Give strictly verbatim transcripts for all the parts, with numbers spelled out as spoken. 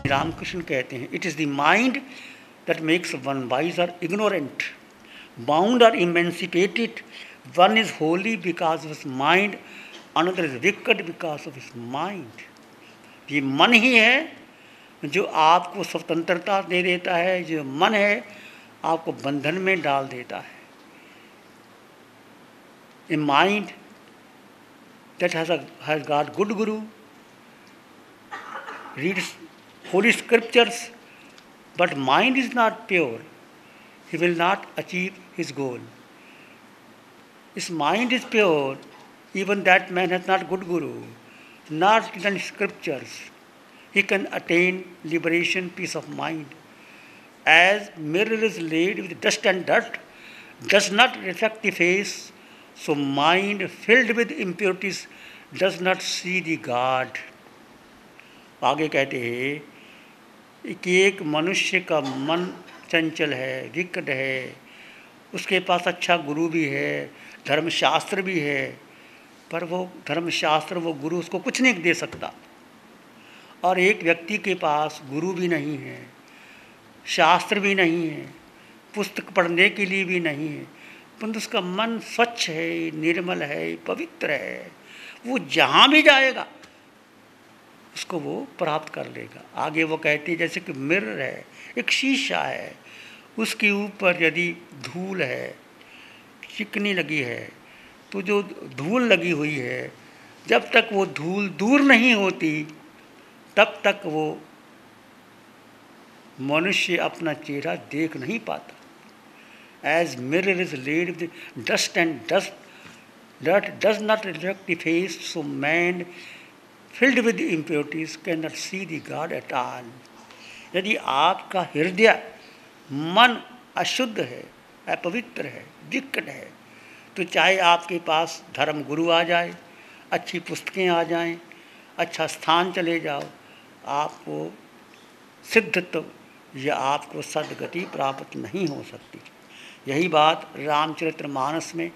रामकृष्ण कहते हैं, it is the mind that makes one wise और इग्नोरेंट, बाउंड और emancipated. One is holy because of his mind, another is wicked because of his mind. ये मन ही है जो आपको स्वतंत्रता दे देता है, जो मन है आपको बंधन में डाल देता है। A mind that has has got good guru reads holy scriptures, but mind is not pure, he will not achieve his goal. His mind is pure, even that man has not good guru, not written scriptures. He can attain liberation, peace of mind. As mirror is laid with dust and dirt, does not reflect the face, so mind filled with impurities does not see the God. आगे कहते हैं कि एक मनुष्य का मन चंचल है, विकट है, उसके पास अच्छा गुरु भी है, धर्मशास्त्र भी है, पर वो धर्मशास्त्र वो गुरु उसको कुछ नहीं दे सकता। और एक व्यक्ति के पास गुरु भी नहीं है, शास्त्र भी नहीं है, पुस्तक पढ़ने के लिए भी नहीं है, परंतु उसका मन स्वच्छ है, निर्मल है, पवित्र है, वो जहाँ भी जाएगा उसको वो प्राप्त कर लेगा। आगे वो कहती है जैसे कि मिरर है, एक शीशा है, उसके ऊपर यदि धूल है, चिकनी लगी है, तो जो धूल लगी हुई है, जब तक वो धूल दूर नहीं होती तब तक वो मनुष्य अपना चेहरा देख नहीं पाता। As mirror is laid with dust and dust that does not reflect the face, so man filled with impurities cannot see the God at all. यदि आपका हृदय मन अशुद्ध है, अपवित्र है, विकट है, तो चाहे आपके पास धर्म गुरु आ जाए, अच्छी पुस्तकें आ जाएं, अच्छा स्थान चले जाओ, आपको सिद्धत्व या आपको सद्गति प्राप्त नहीं हो सकती। यही बात रामचरितमानस में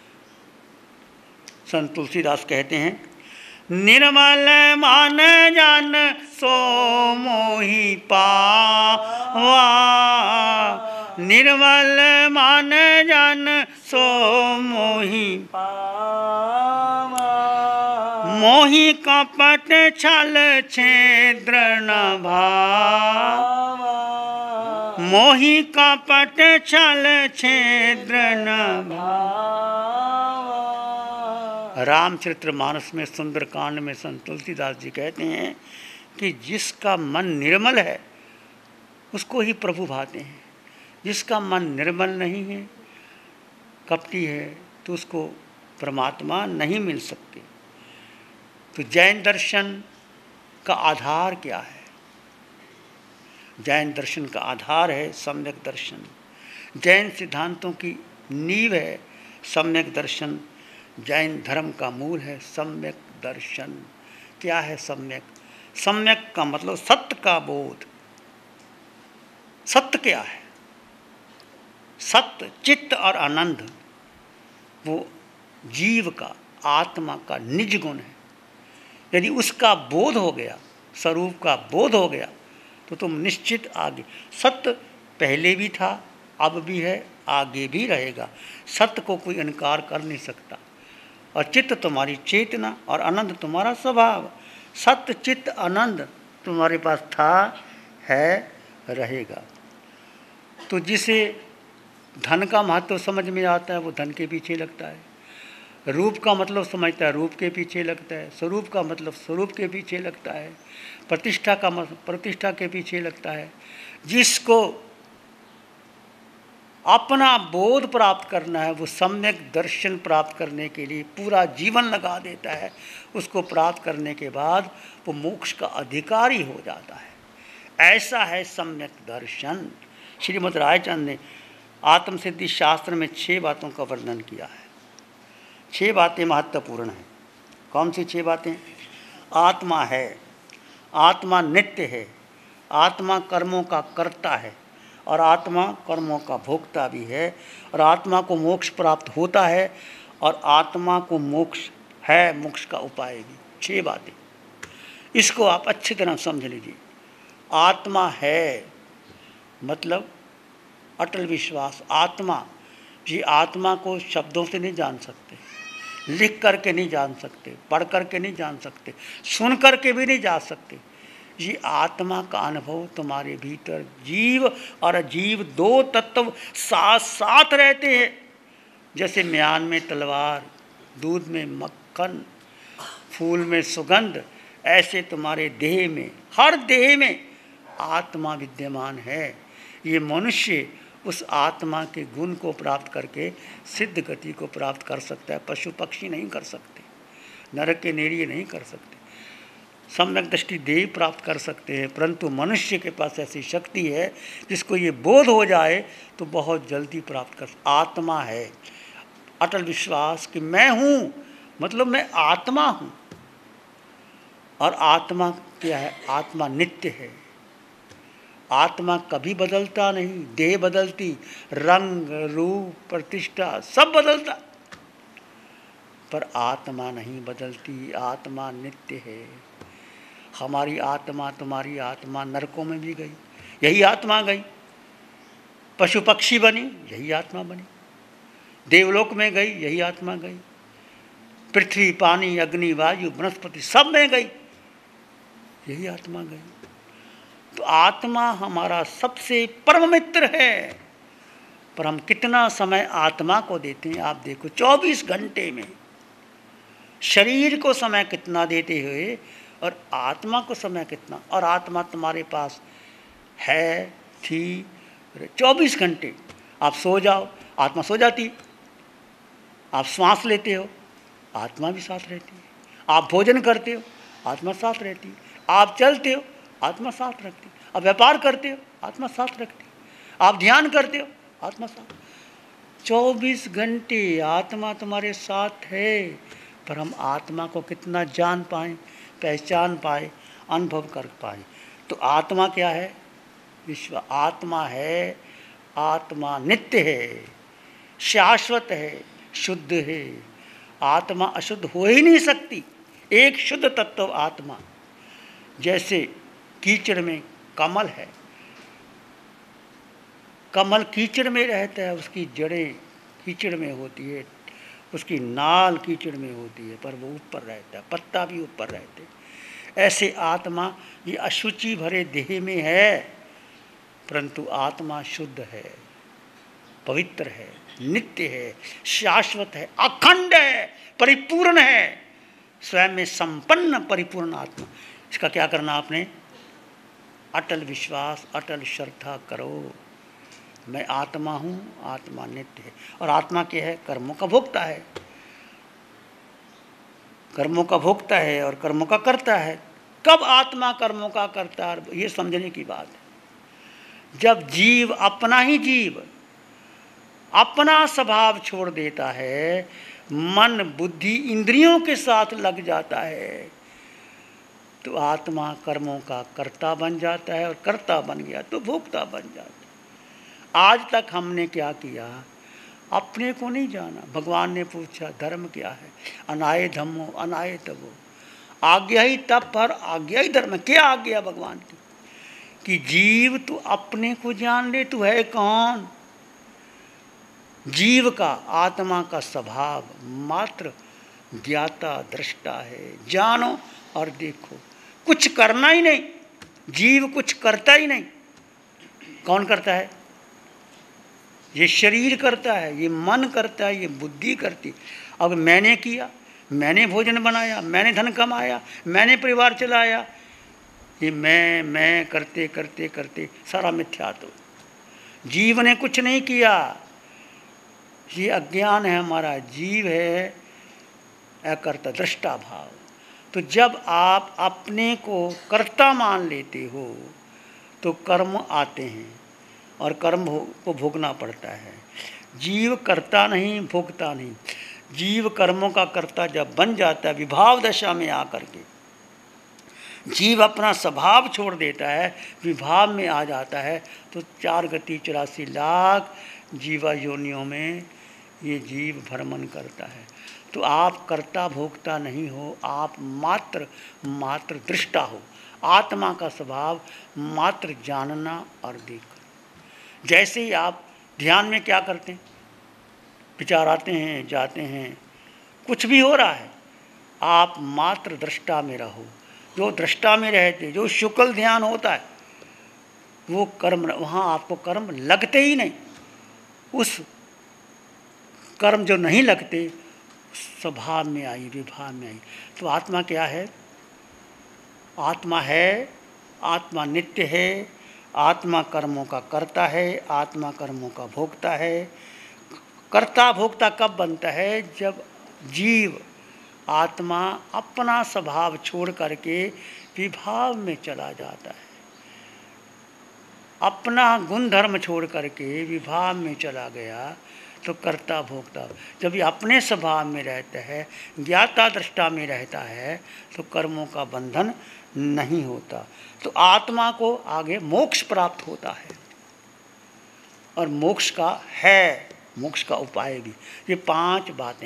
संत तुलसीदास कहते हैं, निर्मल मान जान सो मोहि पावा, निर्मल मान जान सो मोहि पावा, मोहि कपट छल छिद्र न भावा, मोहि कपट छल छिद्र न भावा। रामचरितमानस में सुंदरकांड में संत तुलसीदास जी कहते हैं कि जिसका मन निर्मल है उसको ही प्रभु भाते हैं, जिसका मन निर्मल नहीं है, कपटी है, तो उसको परमात्मा नहीं मिल सकते। तो जैन दर्शन का आधार क्या है? जैन दर्शन का आधार है सम्यक दर्शन। जैन सिद्धांतों की नींव है सम्यक दर्शन। जैन धर्म का मूल है सम्यक दर्शन। क्या है सम्यक? सम्यक का मतलब सत्य का बोध। सत्य क्या है? सत्य चित्त और आनंद वो जीव का, आत्मा का निज गुण है। यदि उसका बोध हो गया, स्वरूप का बोध हो गया, तो तुम निश्चित आगे, सत्य पहले भी था, अब भी है, आगे भी रहेगा। सत्य को कोई इनकार कर नहीं सकता। और चित्त तुम्हारी चेतना और आनंद तुम्हारा स्वभाव। सत्य चित्त आनंद तुम्हारे पास था, है, रहेगा। तो जिसे धन का महत्व समझ में आता है वो धन के पीछे लगता है, रूप का मतलब समझता है रूप के पीछे लगता है, स्वरूप का मतलब स्वरूप के पीछे लगता है, प्रतिष्ठा का मतलब प्रतिष्ठा के पीछे लगता है। जिसको अपना बोध प्राप्त करना है वो सम्यक दर्शन प्राप्त करने के लिए पूरा जीवन लगा देता है। उसको प्राप्त करने के बाद वो मोक्ष का अधिकारी हो जाता है। ऐसा है सम्यक दर्शन। श्रीमद् रायचंद ने आत्मसिद्धि शास्त्र में छह बातों का वर्णन किया है। छह बातें महत्वपूर्ण हैं। कौन सी छह बातें? आत्मा है, आत्मा नित्य है, आत्मा कर्मों का कर्ता है और आत्मा कर्मों का भोक्ता भी है, और आत्मा को मोक्ष प्राप्त होता है और आत्मा को मोक्ष है, मोक्ष का उपाय भी। छह बातें, इसको आप अच्छी तरह समझ लीजिए। आत्मा है मतलब अटल विश्वास। आत्मा, ये आत्मा को शब्दों से नहीं जान सकते, लिख करके नहीं जान सकते, पढ़ करके नहीं जान सकते, सुन करके भी नहीं जान सकते। ये आत्मा का अनुभव तुम्हारे भीतर, जीव और अजीव दो तत्व साथ साथ रहते हैं। जैसे म्यान में तलवार, दूध में मक्खन, फूल में सुगंध, ऐसे तुम्हारे देह में, हर देह में आत्मा विद्यमान है। ये मनुष्य उस आत्मा के गुण को प्राप्त करके सिद्ध गति को प्राप्त कर सकता है। पशु पक्षी नहीं कर सकते, नरक के नेरिये नहीं कर सकते, सम्यक दृष्टि देव प्राप्त कर सकते हैं, परंतु मनुष्य के पास ऐसी शक्ति है जिसको ये बोध हो जाए तो बहुत जल्दी प्राप्त कर। आत्मा है, अटल विश्वास कि मैं हूँ, मतलब मैं आत्मा हूँ। और आत्मा क्या है? आत्मा नित्य है। आत्मा कभी बदलता नहीं, देह बदलती, रंग रूप प्रतिष्ठा सब बदलता, पर आत्मा नहीं बदलती, आत्मा नित्य है। हमारी आत्मा, तुम्हारी आत्मा नरकों में भी गई, यही आत्मा गई, पशु पक्षी बनी, यही आत्मा बनी, देवलोक में गई, यही आत्मा गई, पृथ्वी पानी अग्नि वायु वनस्पति सब में गई, यही आत्मा गई। तो आत्मा हमारा सबसे परम मित्र है, पर हम कितना समय आत्मा को देते हैं। आप देखो चौबीस घंटे में शरीर को समय कितना देते हुए और आत्मा को समय कितना। और आत्मा तुम्हारे पास है, थी, चौबीस घंटे। आप सो जाओ, आत्मा सो जाती, आप श्वास लेते हो, आत्मा भी साथ रहती है, आप भोजन करते हो, आत्मा साथ रहती है, आप चलते हो, आत्मा साथ रखती है, आप व्यापार करते हो, आत्मा साथ रखती है, आप ध्यान करते हो, आत्मा साथ। चौबीस घंटे आत्मा तुम्हारे साथ है, पर हम आत्मा को कितना जान पाएँ, पहचान पाए, अनुभव कर पाए। तो आत्मा क्या है? विश्व। आत्मा है, आत्मा नित्य है, शाश्वत है, शुद्ध है। आत्मा अशुद्ध हो ही नहीं सकती। एक शुद्ध तत्व आत्मा। जैसे कीचड़ में कमल है, कमल कीचड़ में रहता है, उसकी जड़ें कीचड़ में होती है, उसकी नाल कीचड़ में होती है, पर वो ऊपर रहता है, पत्ता भी ऊपर रहते। ऐसे आत्मा ये अशुचि भरे देह में है, परंतु आत्मा शुद्ध है, पवित्र है, नित्य है, शाश्वत है, अखंड है, परिपूर्ण है, स्वयं में संपन्न परिपूर्ण आत्मा। इसका क्या करना आपने? अटल विश्वास, अटल श्रद्धा करो। मैं आत्मा हूँ, आत्मा नित्य है। और आत्मा क्या है? कर्मों का भोक्ता है, कर्मों का भोक्ता है और कर्मों का करता है। कब आत्मा कर्मों का करता है, ये समझने की बात है। जब जीव अपना ही जीव अपना स्वभाव छोड़ देता है, मन बुद्धि इंद्रियों के साथ लग जाता है, तो आत्मा कर्मों का कर्ता बन जाता है, और कर्ता बन गया तो भोक्ता बन जाता है। आज तक हमने क्या किया? अपने को नहीं जाना। भगवान ने पूछा धर्म क्या है? अनाय धम्मो अनाय तबो। आज्ञा ही तप पर आज्ञा ही धर्म। क्या आज्ञा भगवान की? कि जीव तू अपने को जान ले, तू है कौन। जीव का, आत्मा का स्वभाव मात्र ज्ञाता दृष्टा है। जानो और देखो, कुछ करना ही नहीं। जीव कुछ करता ही नहीं। कौन करता है? ये शरीर करता है, ये मन करता है, ये बुद्धि करती। अब मैंने किया, मैंने भोजन बनाया, मैंने धन कमाया, मैंने परिवार चलाया, ये मैं मैं करते करते करते सारा मिथ्या। तो जीव ने कुछ नहीं किया, ये अज्ञान है हमारा। जीव है अकर्ता दृष्टा भाव। तो जब आप अपने को कर्ता मान लेते हो तो कर्म आते हैं और कर्म को भोगना पड़ता है। जीव करता नहीं, भोगता नहीं। जीव कर्मों का कर्ता जब बन जाता है विभाव दशा में आकर के, जीव अपना स्वभाव छोड़ देता है, विभाव में आ जाता है, तो चार गति चौरासी लाख जीवा योनियों में ये जीव भ्रमण करता है। तो आप कर्ता भोगता नहीं हो, आप मात्र मात्र दृष्टा हो। आत्मा का स्वभाव मात्र जानना और देखना। जैसे ही आप ध्यान में क्या करते हैं, विचार आते हैं जाते हैं, कुछ भी हो रहा है, आप मात्र दृष्टा में रहो। जो दृष्टा में रहते, जो शुक्ल ध्यान होता है, वो कर्म, वहाँ आपको कर्म लगते ही नहीं। उस कर्म जो नहीं लगते स्वभाव में आई, विभाव में आई। तो आत्मा क्या है? आत्मा है, आत्मा नित्य है, आत्मा कर्मों का कर्ता है, आत्मा कर्मों का भोक्ता है। कर्ता भोक्ता कब बनता है? जब जीव आत्मा अपना स्वभाव छोड़ करके विभाव में चला जाता है, अपना गुण धर्म छोड़ करके विभाव में चला गया तो कर्ता भोक्ता। जब ये अपने स्वभाव में रहता है, ज्ञाता दृष्टा में रहता है, तो कर्मों का बंधन नहीं होता। तो आत्मा को आगे मोक्ष प्राप्त होता है, और मोक्ष का है, मोक्ष का उपाय भी। ये पांच बातें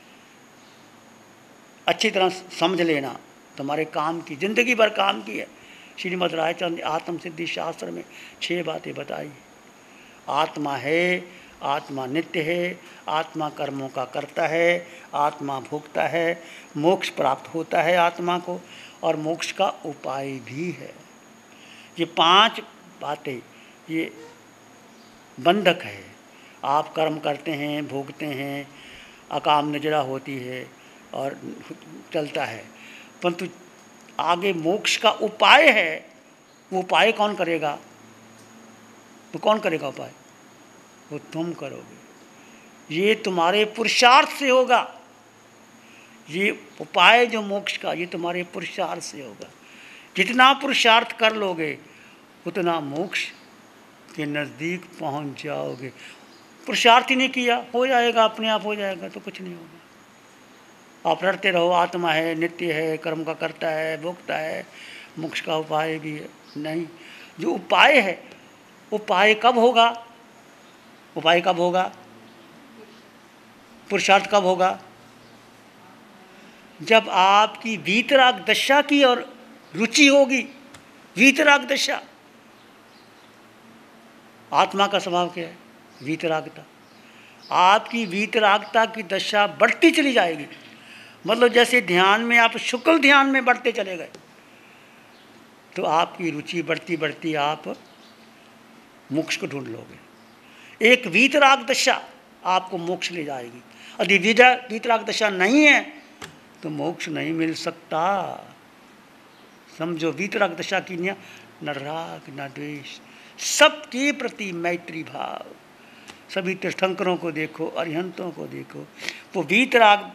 अच्छी तरह समझ लेना, तुम्हारे काम की, जिंदगी भर काम की है। श्रीमद् रायचंद आत्म सिद्धि शास्त्र में छह बातें बताई। आत्मा है, आत्मा नित्य है, आत्मा कर्मों का करता है, आत्मा भोगता है, मोक्ष प्राप्त होता है आत्मा को, और मोक्ष का उपाय भी है। ये पांच बातें ये बंधक है। आप कर्म करते हैं, भोगते हैं, अकाम नजरा होती है और चलता है, परंतु आगे मोक्ष का उपाय है। वो उपाय कौन करेगा? वो कौन करेगा उपाय? वो तुम करोगे। ये तुम्हारे पुरुषार्थ से होगा। ये उपाय जो मोक्ष का, ये तुम्हारे पुरुषार्थ से होगा। जितना पुरुषार्थ कर लोगे उतना मोक्ष के नज़दीक पहुंच जाओगे। पुरुषार्थ ही नहीं किया, हो जाएगा, अपने आप हो जाएगा, तो कुछ नहीं होगा। आप लड़ते रहो, आत्मा है, नित्य है, कर्म का करता है, भोगता है, मोक्ष का उपाय भी है। नहीं, जो उपाय है, उपाय कब होगा? उपाय कब होगा? पुरुषार्थ कब होगा? जब आपकी वीतराग दशा की और रुचि होगी। वीतराग दशा, आत्मा का स्वभाव क्या है? वीतरागता। आपकी वीतरागता की दशा बढ़ती चली जाएगी। मतलब जैसे ध्यान में आप शुक्ल ध्यान में बढ़ते चले गए, तो आपकी रुचि बढ़ती बढ़ती आप मोक्ष को ढूंढ लोगे। एक वीतराग दशा आपको मोक्ष ले जाएगी। यदि वीतराग दशा नहीं है तो मोक्ष नहीं मिल सकता। समझो, वीतराग दशा की न राग न द्वेष, सबके प्रति मैत्री भाव। सभी तीर्थंकरों को देखो, अरिहंतों को देखो, वो वीतराग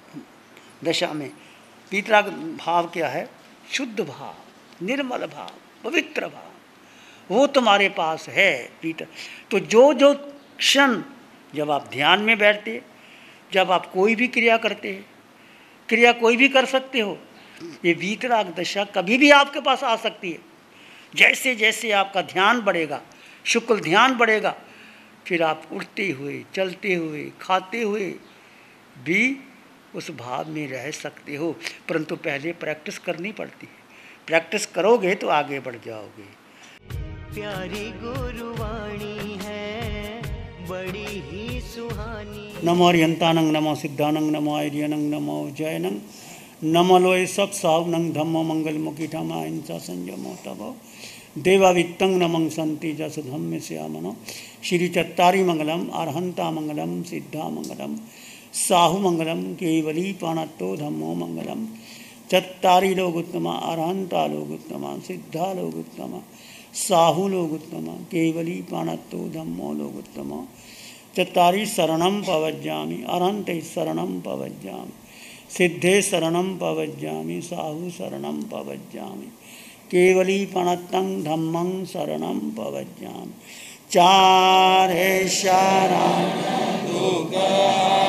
दशा में, वीतराग भाव क्या है? शुद्ध भाव, निर्मल भाव, पवित्र भाव, वो तुम्हारे पास है। वीतर तो जो जो क्षण जब आप ध्यान में बैठते, जब आप कोई भी क्रिया करते हैं, क्रिया कोई भी कर सकते हो, ये वीतराग दशा कभी भी आपके पास आ सकती है। जैसे जैसे आपका ध्यान बढ़ेगा, शुक्ल ध्यान बढ़ेगा, फिर आप उठते हुए, चलते हुए, खाते हुए भी उस भाव में रह सकते हो। परंतु पहले प्रैक्टिस करनी पड़ती है। प्रैक्टिस करोगे तो आगे बढ़ जाओगे। प्यारी गुरुवाणी है, बड़ी ही सुहानी। नमो अरिहंतानंग, नमो सिद्धानंग, नमो आर्यनंग, नमो जयनंग, नमो लोय सब सावनंग, धम्मो मंगल मुखी ठमा हिंसा संयमो तबो देवावित्तंग नमंग संति जस धम्म श्यामनो। श्री चत्तारी मंगलम, अरहंता मंगलम, सिद्धा मंगलम, साहु मंगलम, केवली पाणत्तो धम्मो मंगलम। चत्तारी लोग उत्तमा, अरहंता लोग उत्तमा, सिद्धा लोग उत्तमा, साहु लोग उत्तमा, केवली पाणत्तो धम्मो लोग उत्तमा। चत्तारी शरणं पवज्जामि, अरहंते शरणं पवज्जामि, सिद्धे शरणं पवज्जामि, साहु शरणं पवज्जामि, केवली पणत्तं धम्मं शरणं पवज्जामि। चार है शरण